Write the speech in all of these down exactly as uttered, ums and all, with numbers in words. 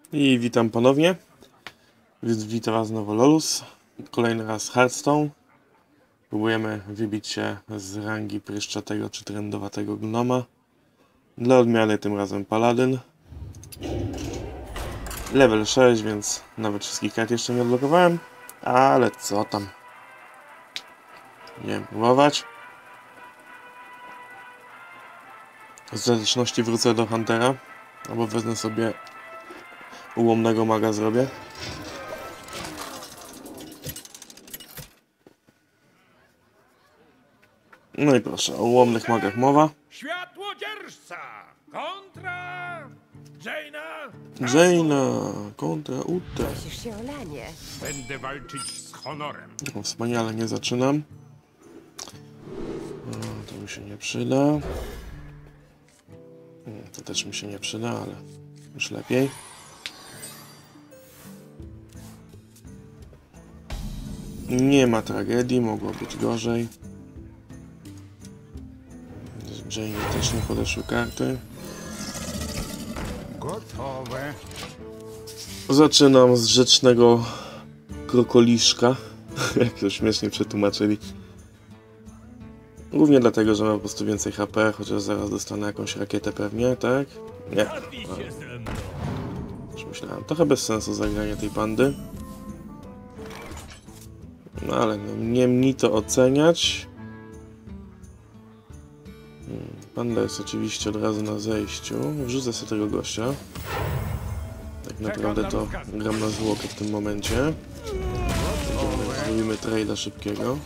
I witam ponownie. Witam was znowu Lolus. Kolejny raz Hearthstone. Próbujemy wybić się z rangi pryszczatego czy trendowatego gnoma. Dla odmiany tym razem paladyn. Level sześć, więc nawet wszystkich kart jeszcze nie odblokowałem. Ale co tam. Nie wiem, próbować. Z zależności wrócę do Huntera. Albo wezmę sobie ułomnego maga zrobię. No i proszę, o ułomnych magach mowa. Światłodzierżca kontra Jaina. Jaina kontra Ute. Prosisz się o lanie. Będę walczyć z honorem. No, wspaniale, nie zaczynam. No, to mi się nie przyda. To też mi się nie przyda, ale już lepiej. Nie ma tragedii, mogło być gorzej. Z Jainie też nie podeszły karty. Gotowe. Zaczynam z rzecznego krokoliszka, jak to śmiesznie przetłumaczyli. Głównie dlatego, że ma po prostu więcej H P, chociaż zaraz dostanę jakąś rakietę pewnie, tak? Nie. Już myślałem, trochę bez sensu zagranie tej pandy. No ale no, nie mi to oceniać. Hmm, panda jest oczywiście od razu na zejściu. Wrzucę sobie tego gościa. Tak naprawdę to gram na zwłokę w tym momencie. Zrobimy trade'a szybkiego.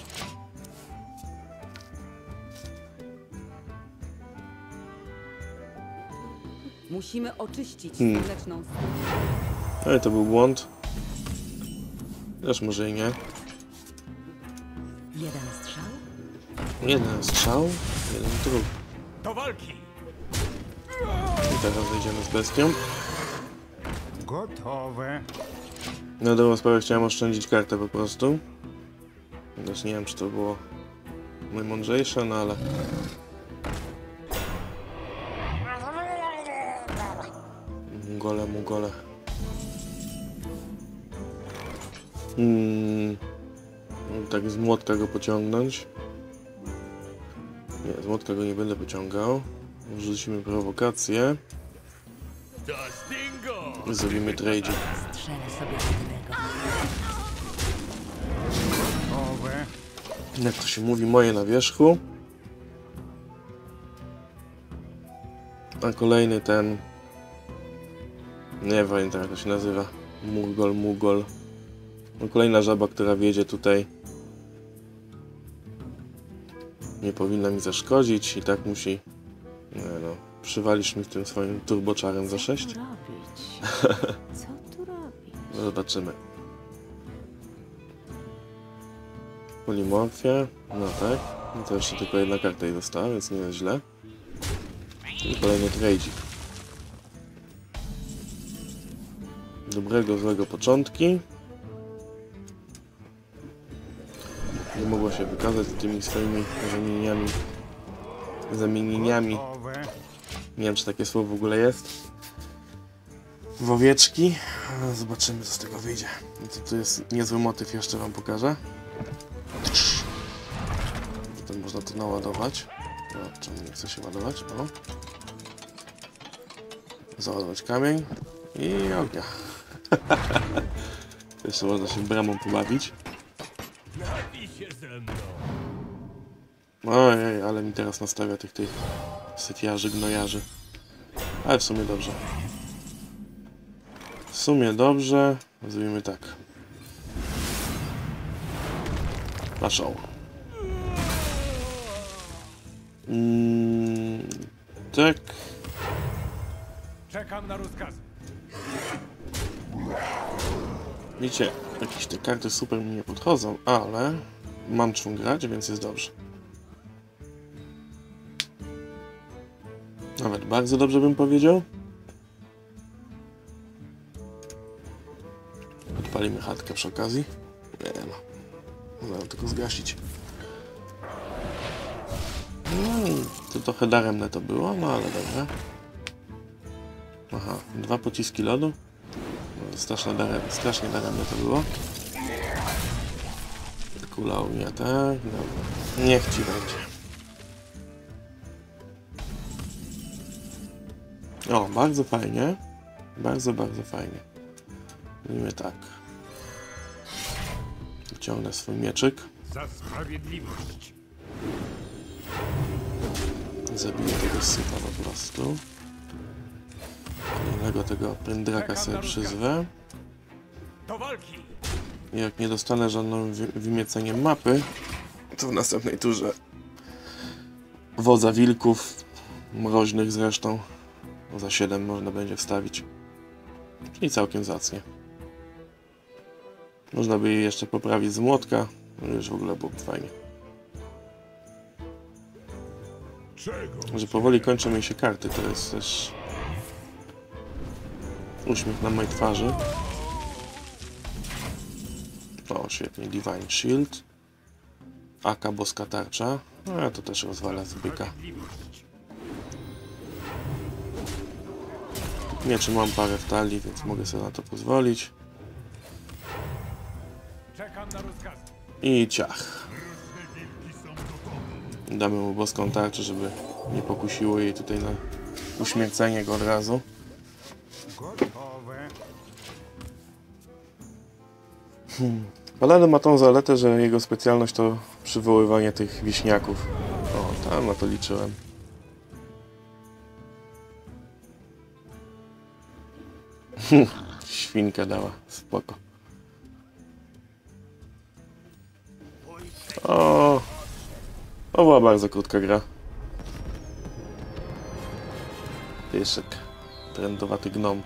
Musimy oczyścić Hmm. słoneczną Ale to był błąd. Też może i nie. Jeden strzał? Jeden strzał, jeden trup. Do walki. I teraz zejdziemy z bestią. Gotowe. Na dobrą sprawę chciałem oszczędzić kartę po prostu. Też nie wiem, czy to było najmądrzejsze, no ale... Mugole, mugole. Hmm. Tak z młotka go pociągnąć. Nie, z młotka go nie będę pociągał. Wrzucimy prowokację. I zrobimy trade. Strzelę sobie jednego. Gotowe. Jak to się mówi, moje na wierzchu. A kolejny ten... Nie pamiętam jak to się nazywa. Mugol, mugol. No, kolejna żaba, która wjedzie tutaj. Nie powinna mi zaszkodzić i tak musi... Nie no, przywalisz mi w tym swoim turboczarem za sześć? Co tu robić? Co tu robić? No zobaczymy. Polimorfia, no tak. No to jeszcze tylko jedna karta jej została, więc nie jest źle. I kolejny trade'ik. Dobrego, złego początki. Nie mogła się wykazać z tymi swoimi zamienieniami. Zamienieniami. Gotowe. Nie wiem, czy takie słowo w ogóle jest. W owieczki. Zobaczymy, co z tego wyjdzie. To, to jest niezły motyw, jeszcze wam pokażę. Potem można to naładować. O, czemu nie chce się ładować? O. Załadować kamień i ognia. Jeszcze można się bramą pobawić. Ojej, ale mi teraz nastawia tych tych syfiarzy, gnojarzy. Ale w sumie dobrze. W sumie dobrze. Zrobimy tak. Paszą. Mm, tak. Czekam na rozkazy. Widzicie, jakieś te karty super mi nie podchodzą, ale mam czym grać, więc jest dobrze. Nawet bardzo dobrze bym powiedział. Odpalimy chatkę przy okazji. Nie no. Zaraz tylko zgasić. No i to trochę daremne to było, no ale dobra. Aha, dwa pociski lodu. Strasznie daremne, strasznie daremne to było. Kula ugniata. Dobra. Niech ci będzie. O, bardzo fajnie. Bardzo, bardzo fajnie. Robimy tak. Wyciągnę swój mieczyk. Za sprawiedliwość. Zabiję tego sypa po prostu. Kolejnego tego pędraka sobie przyzwę. Do walki! I jak nie dostanę żadną wy wymieceniem mapy, to w następnej turze wodza wilków, mroźnych zresztą, za siedem można będzie wstawić. Czyli całkiem zacnie. Można by je jeszcze poprawić z młotka, no już w ogóle byłoby fajnie. Czego? Że powoli kończą mi się karty, to jest też uśmiech na mojej twarzy. O, świetnie, Divine Shield. Aka, boska tarcza. No ja to też rozwala z byka. Mieczy mam parę w talii, więc mogę sobie na to pozwolić. Czekam na rozkazy. I ciach. Damy mu boską tarczę, żeby nie pokusiło jej tutaj na uśmiercenie go od razu. Gotowe. Paladin ma tą zaletę, że jego specjalność to przywoływanie tych wieśniaków. O, tam na to liczyłem. Świnka dała, spoko. O, to była bardzo krótka gra. Pieszek, trendowaty gnom.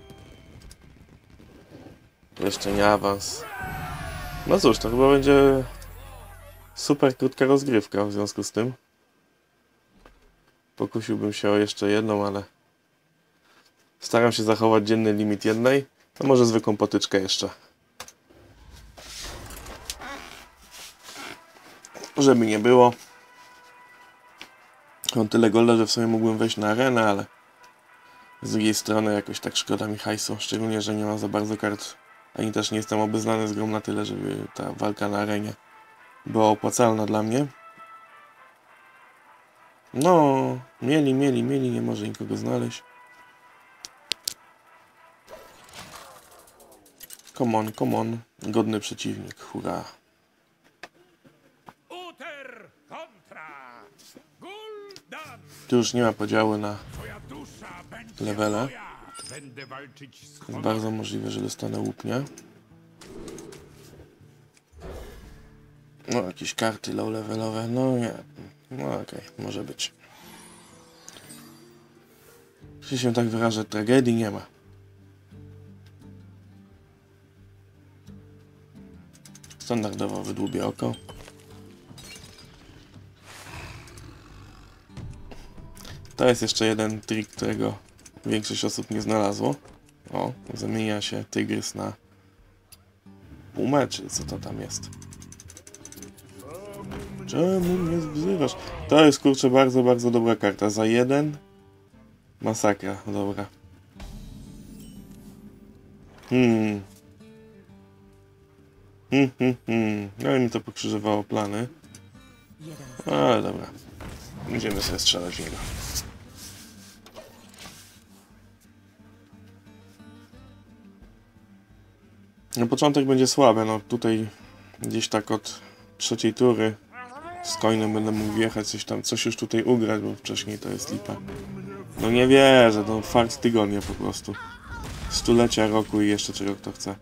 Jeszcze nie awans. No cóż, to chyba będzie super krótka rozgrywka w związku z tym. Pokusiłbym się o jeszcze jedną, ale staram się zachować dzienny limit jednej, a może zwykłą potyczkę jeszcze. Żeby nie było. Mam tyle golda, że w sumie mógłbym wejść na arenę, ale z drugiej strony jakoś tak szkoda mi hajsu, szczególnie, że nie ma za bardzo kart, ani też nie jestem obeznany z grą na tyle, żeby ta walka na arenie była opłacalna dla mnie. No, mieli, mieli, mieli, nie może nikogo znaleźć. Come on, come on. Godny przeciwnik, hurra. Uter kontra! Gul'dan! Tu już nie ma podziału na Twoja dusza będzie levele. moja. Będę walczyć z Jest honorem. bardzo możliwe, że dostanę łupnia. No, jakieś karty low levelowe, no nie. No okej, okay, może być. Jeśli się tak wyrażę, tragedii nie ma. Standardowo wydłubię oko. To jest jeszcze jeden trik, którego większość osób nie znalazło. O, zamienia się tygrys na pumę, czy co to tam jest. Czemu mnie wzywasz? To jest, kurczę, bardzo, bardzo dobra karta. Za jeden. Masakra, dobra. Hmm. Hmm, hmm, hmm. No i mi to pokrzyżowało plany. Jeden. Ale dobra. Będziemy sobie strzelać w niego. Na początek będzie słabe, no tutaj gdzieś tak od trzeciej tury z coinem będę mógł wjechać, coś tam, coś już tutaj ugrać, bo wcześniej to jest lipa. No nie wierzę, no fakt tygodnia po prostu. Stulecia roku i jeszcze czego kto chce.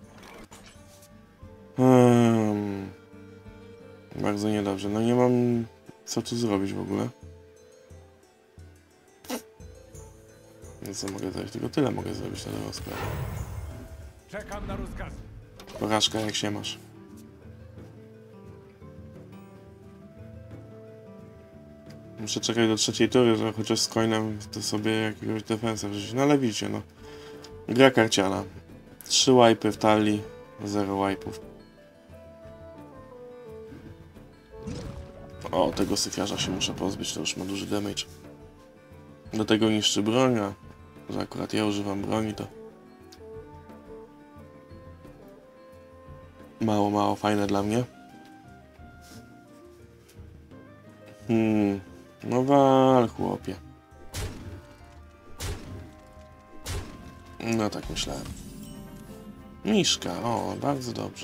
Hmm. Bardzo niedobrze, no nie mam co tu zrobić w ogóle. No co mogę zrobić? Tylko tyle mogę zrobić na dobrą sprawę. Czekam na rozkazy. Porażka, jak się masz. Muszę czekać do trzeciej tury, że chociaż z coinem to sobie jakiegoś defensa wrzucić. No ale widzicie, no. Gra karciana. Trzy wipy w talii, zero wipe'ów. O, tego syfiarza się muszę pozbyć, to już ma duży damage. Do tego niszczy broń, a że akurat ja używam broni, to Mało, mało fajne dla mnie. Hmm. No wal, chłopie. No tak myślałem. Miszka, o, bardzo dobrze.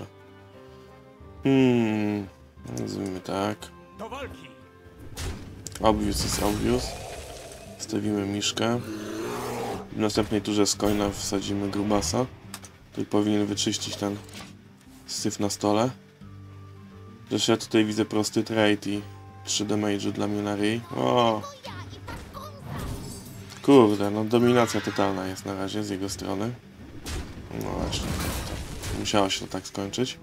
Hmm. Nazwijmy tak. Do walki! Obvious is obvious. Stawimy miszkę. W następnej turze z coina wsadzimy grubasa, który powinien wyczyścić ten syf na stole. Zresztą ja tutaj widzę prosty trade i trzy damage'u dla mnie na ryj. O! Kurde, no dominacja totalna jest na razie z jego strony. No właśnie, musiało się to tak skończyć.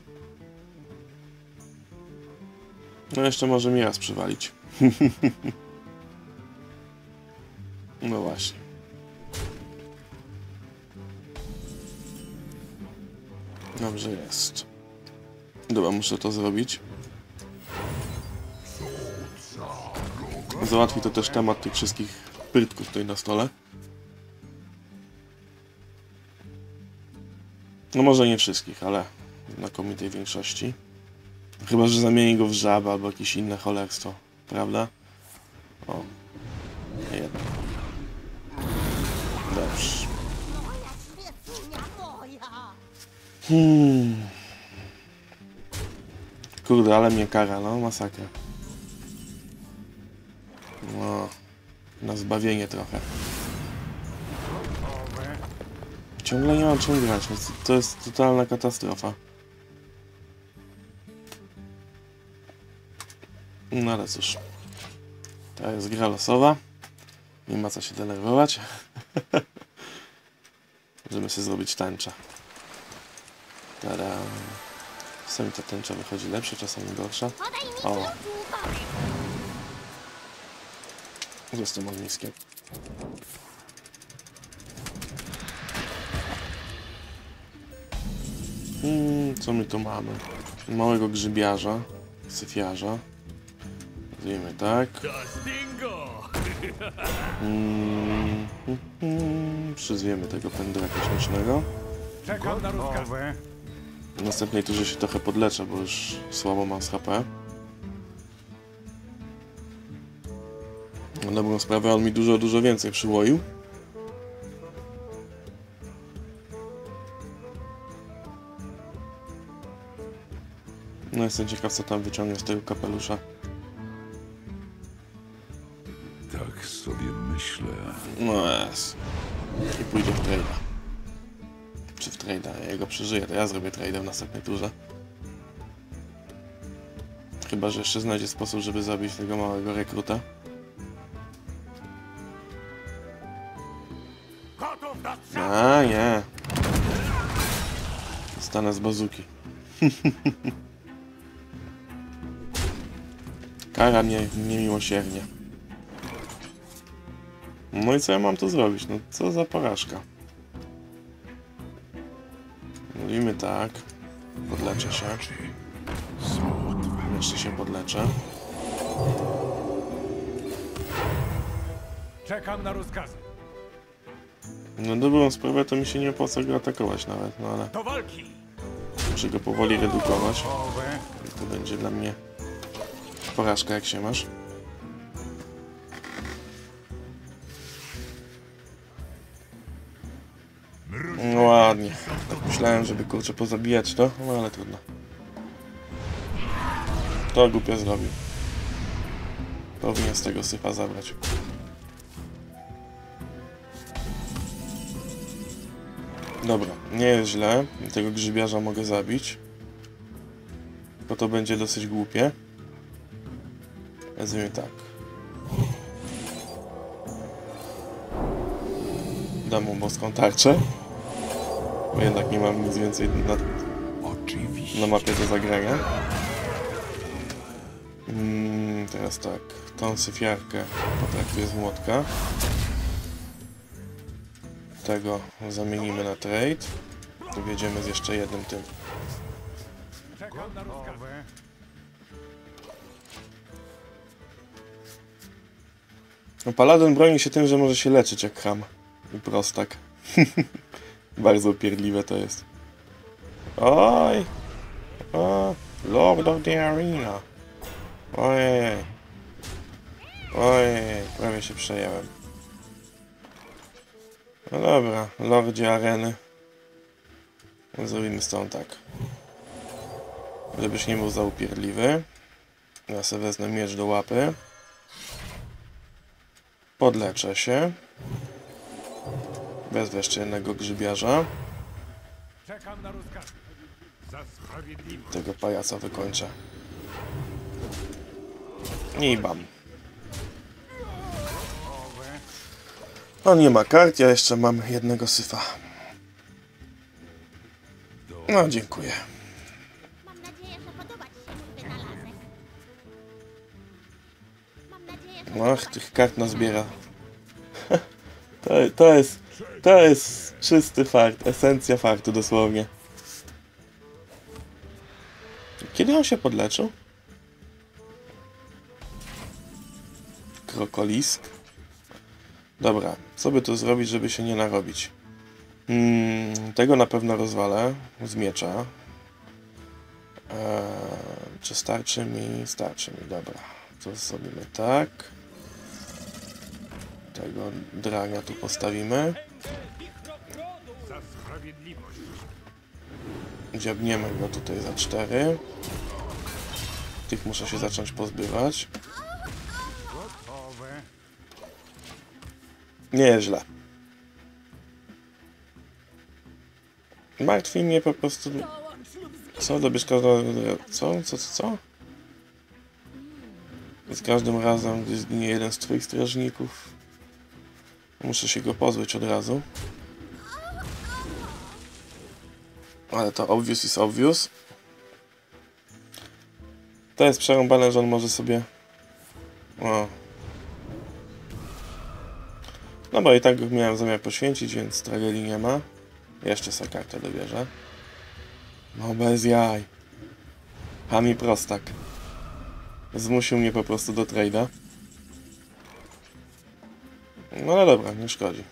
No jeszcze może mi raz przywalić. No właśnie. Dobrze jest. Dobra, muszę to zrobić. Załatwi to też temat tych wszystkich pyrtków tutaj na stole. No może nie wszystkich, ale w znakomitej większości. Chyba że zamieni go w żabę albo jakieś inne cholerstwo, prawda? O, jednak. Dobrze. Hmm. Kurde, ale mnie kara, no masakra. No, na zbawienie trochę. Ciągle nie mam czym grać, no, to jest totalna katastrofa. No ale cóż, to jest gra losowa, nie ma co się denerwować. Możemy sobie zrobić tęczę. Tada. Czasami ta tęcza wychodzi lepsza, czasami gorsza. O! Został ogniskiem. Hmm, co my tu mamy? Małego grzybiarza, syfiarza. Nazwijmy tak. Hmm, hmm, hmm. Przyzwiemy tego pendra kosmicznego. Czekam na rozkazę. W następnej turze się trochę podleczę, bo już słabo mam z H P. Na dobrą sprawę on mi dużo, dużo więcej przyłoił. No jestem ciekaw, co tam wyciągnie z tego kapelusza. Tak sobie myślę. No jest. I pójdzie w trade'a. Czy w trade'a? Ja go przeżyję, to ja zrobię trade'a w następnej turze. Chyba że jeszcze znajdzie sposób, żeby zabić tego małego rekruta. Gotów do strzału! A nie. Stanę z bazuki. Kara mnie niemiłosiernie. No i co ja mam tu zrobić? No co za porażka. Mówimy tak. Podleczę się. Jeszcze się podleczę. Czekam na rozkazy. No dobrą sprawę to mi się nie opłaca go atakować nawet, no ale Do walki! muszę go powoli redukować. Owe. I to będzie dla mnie porażka, jak się masz. No ładnie. Tak myślałem, żeby kurczę pozabijać to, no ale trudno. To głupio zrobił. Powinien z tego syfa zabrać. Dobra, nie jest źle. Tego grzybiarza mogę zabić. Bo to będzie dosyć głupie. Nazwijmy tak. Dam mu boską tarczę. Bo jednak nie mam nic więcej na, Oczywiście. na mapie do zagrania. Mm, teraz tak. Tą syfiarkę potraktuję z młotka. Tego zamienimy na trade. Tu wjedziemy z jeszcze jednym tym. Czekam na rozkazy. No, Paladin broni się tym, że może się leczyć jak cham. I prostak. Bardzo upierdliwe to jest. Oj! O, Lord of the Arena. Ojej. Ojej, prawie się przejąłem. No dobra, Lordzie Areny. Zrobimy stąd tak. Żebyś nie był za upierdliwy. Ja sobie wezmę miecz do łapy. Podleczę się. Wezmę jeszcze jednego grzybiarza. Czekam na rozkaz. Za sprawiedliwość. Tego pajaca wykończę. I bam. On nie ma kart, ja jeszcze mam jednego syfa. No, dziękuję. Mam nadzieję, że podoba ci się mój wynalazek. Mam nadzieję, że Ach, tych kart nazbiera. To, to jest... To jest czysty fart, esencja fartu dosłownie. Kiedy on się podleczył? Krokolisk. Dobra, co by tu zrobić, żeby się nie narobić? Hmm, tego na pewno rozwalę z miecza. Eee, czy starczy mi? Starczy mi, dobra. To zrobimy tak. Tego drania tu postawimy. Za sprawiedliwość. Dziabniemy go tutaj za cztery. Tych muszę się zacząć pozbywać. Gotowe. Nieźle. Martwi mnie po prostu... Co? Dobierz każdego... Co? Co? Co? Co? Z każdym razem, gdy zginie jeden z twoich strażników, muszę się go pozbyć od razu. Ale to obvious is obvious. To jest przerąbane, że on może sobie... O. Dobra, i tak go miałem zamiar poświęcić, więc tragedii nie ma. Jeszcze sobie kartę dobierze. No bez jaj. Hami prostak. Zmusił mnie po prostu do trade'a. No ale dobra, nie szkodzi.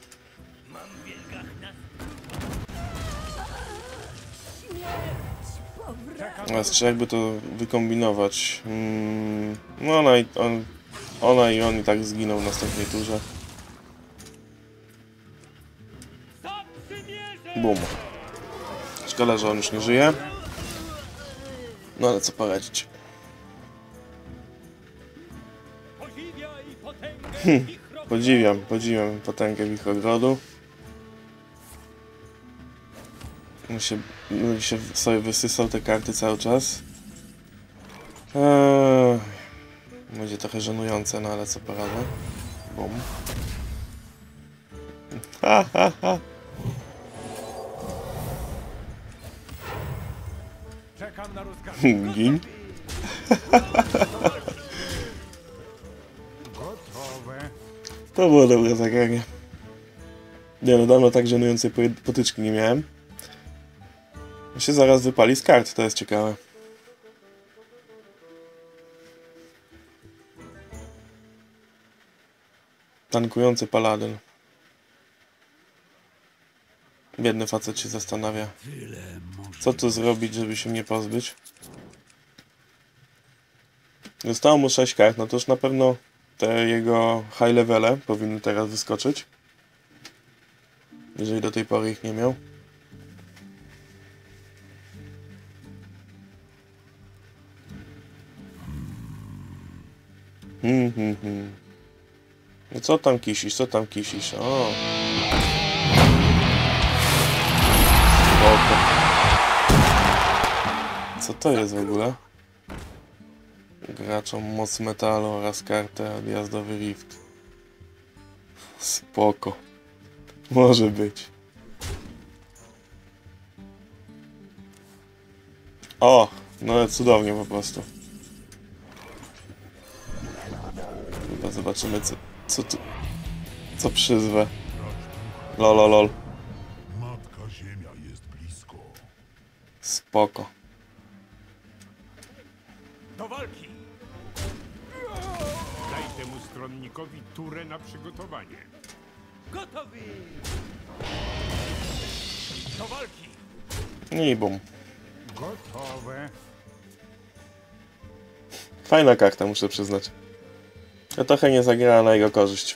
A jeszcze jakby to wykombinować. Mm, no ona i, on, ona i on i tak zginął w następnej turze. Bum. Szkoda, że on już nie żyje. No ale co poradzić. Hm, podziwiam, podziwiam potęgę wichogrodu. On się, on się sobie wysysał te karty cały czas. Eee, będzie trochę żenujące, no ale co poradzę. Bum. Ha, ha, ha. Czekam na rozkaz. Gin. Gotowe. To było dobre zagranie. Nie no, dawno tak żenującej potyczki nie miałem. On się zaraz wypali z kart, to jest ciekawe. Tankujący paladyn. Biedny facet się zastanawia, co tu zrobić, żeby się mnie pozbyć. Zostało mu sześć kart, no to już na pewno te jego high levele powinny teraz wyskoczyć. Jeżeli do tej pory ich nie miał. Hmm, hmm, hmm. No co tam kisisz, co tam kisisz? O! Spoko. Co to jest w ogóle? Graczom moc metalu oraz kartę odjazdowy rift. Spoko. Może być. O! No cudownie po prostu. Chyba zobaczymy co, co tu... Co przyzwę. Lololol. Matka Ziemia jest blisko. Spoko. Do walki. Daj temu stronnikowi turę na przygotowanie. Gotowy. Do walki. I bum. Gotowe. Fajna karta, muszę przyznać. Ja trochę nie zagrała na jego korzyść.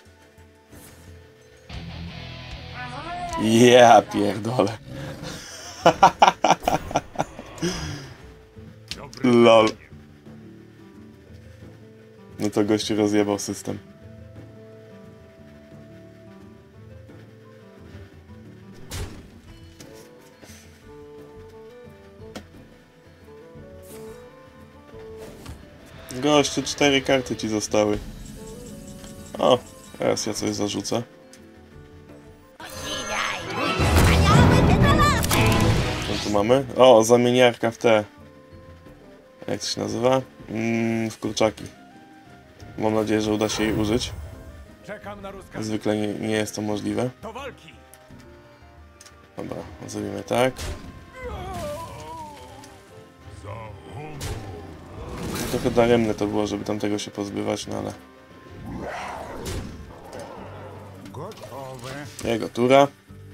Ja pierdolę. Dobre Lol. pytanie. No to gościu rozjebał system. Gościu, cztery karty ci zostały. O, teraz ja coś zarzucę. Co tu mamy? O, zamieniarka w te... Jak to się nazywa? Mm, w kurczaki. Mam nadzieję, że uda się jej użyć. Czekam na rozkaz. Zwykle nie, nie jest to możliwe. Do walki. Dobra, zrobimy tak. Za honor. Trochę daremne to było, żeby tamtego się pozbywać, no ale... Gotowe. Jego tura.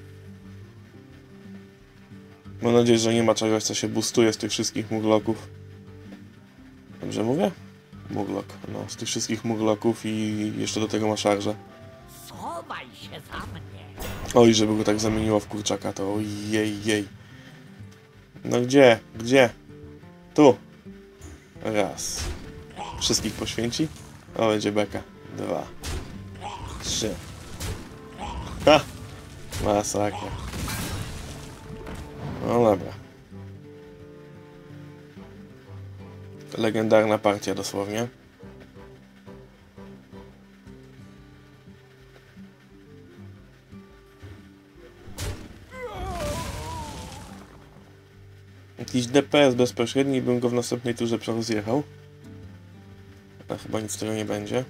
Mam nadzieję, że nie ma czegoś, co się boostuje z tych wszystkich mugloków. Dobrze mówię? Muglok. No, z tych wszystkich mugloków i jeszcze do tego ma szarżę. Schowaj się za mnie. Oj, żeby go tak zamieniło w kurczaka, to ojej, jej. No gdzie? Gdzie? Tu. Raz. Wszystkich poświęci? O, będzie beka. Dwa. Trzy. Ha! Masakra. No dobra. Legendarna partia dosłownie. Jakiś D P S bezpośredni i bym go w następnej turze rozjechał. A chyba nic z tego nie będzie.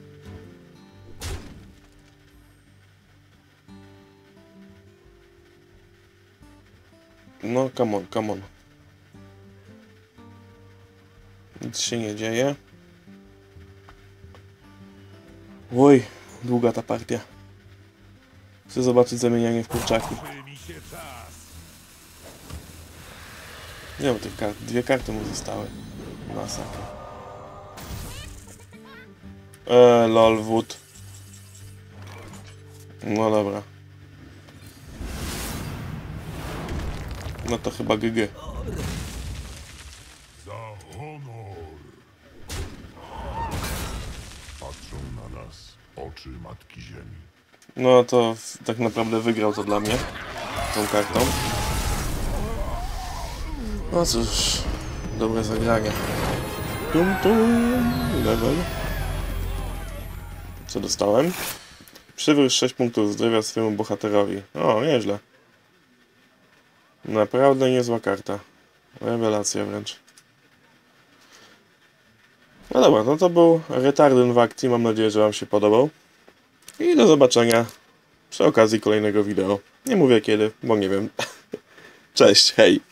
No, come on, come on. Nic się nie dzieje. Oj, długa ta partia. Chcę zobaczyć zamienianie w kurczaki. Kończy mi się czas. Nie mam tych kart. Dwie karty mu zostały. Masakra. Eee, lol, wód. No dobra. No to chyba G G. Za honor. Patrzą na nas oczy Matki Ziemi. No to w- tak naprawdę wygrał to dla mnie. Tą kartą. No cóż. Dobre zagranie. Tum tum. Level. Co dostałem? Przywróć sześć punktów zdrowia swojemu bohaterowi. O, nieźle. Naprawdę niezła karta. Rewelacja wręcz. No dobra, no to był Retardyn w akcji. Mam nadzieję, że wam się podobał. I do zobaczenia przy okazji kolejnego wideo. Nie mówię kiedy, bo nie wiem. Cześć, hej!